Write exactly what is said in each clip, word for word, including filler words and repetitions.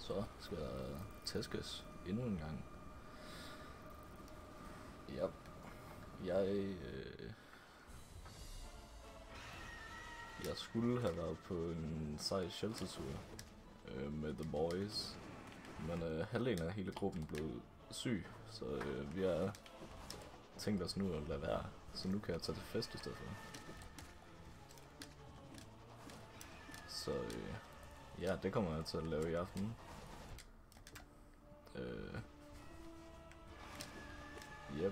Så skal der tæskes endnu en gang. Ja, jeg, øh, jeg skulle have været på en sej sheltertur øh, med The Boys, men øh, halvdelen af hele gruppen blev syg, så øh, vi har tænkt os nu at lade være, så nu kan jeg tage til fest i stedet for. Så øh, ja, det kommer jeg til at lave i aften. Øh, yep.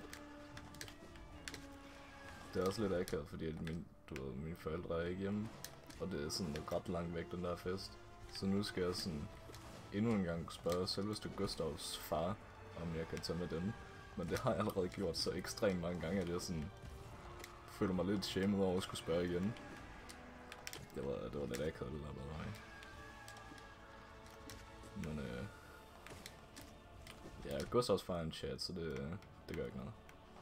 Det er også lidt akavet, fordi min, du ved, mine forældre er ikke hjemme, og det er sådan ret langt væk, den der fest. Så nu skal jeg sådan endnu en gang spørge selveste Gustavs far, om jeg kan tage med dem. Men det har jeg allerede gjort så ekstremt mange gange, at jeg sådan føler mig lidt shamed over at skulle spørge igen. Det var, det var lidt akavet, det der var mig. Men øh... ja, Gustavs far er en chat, så det, det gør ikke noget.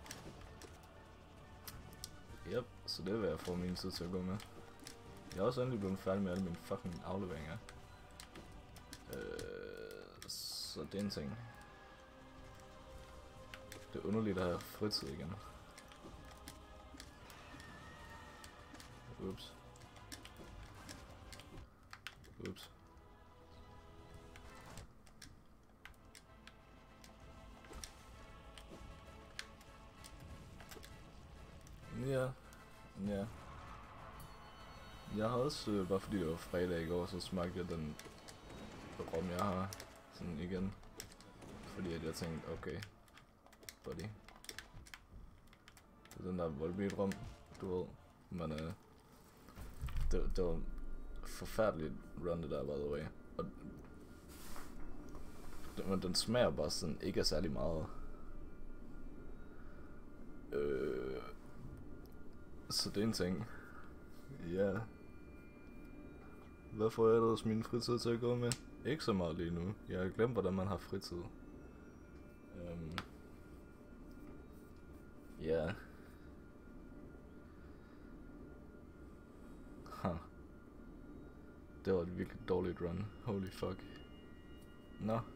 Yep, så det vil jeg få min tid til at gå med. Jeg er også endelig blevet færdig med alle mine fucking afleveringer. Øh, så det er en ting. Det er underligt at have fritid igen. Ups. Ups. Ja, ja. Jeg har også, øh, bare fordi det var fredag i går, så smagte jeg den rom, jeg har sådan igen. Fordi at jeg tænkte, okay, buddy. Det er den der Volbeat rom, du ved. Men øh, det, det var forfærdeligt run det der, by the way. Og det, men den smager bare sådan ikke af særlig meget. Øh, så det er en ting. Ja. Yeah. Hvad får jeg ellers min fritid til at gå med? Ikke så meget lige nu. Jeg har glemt, hvordan man har fritid. Um, ja. Yeah. Huh. Det var et virkelig dårligt run. Holy fuck. Nå.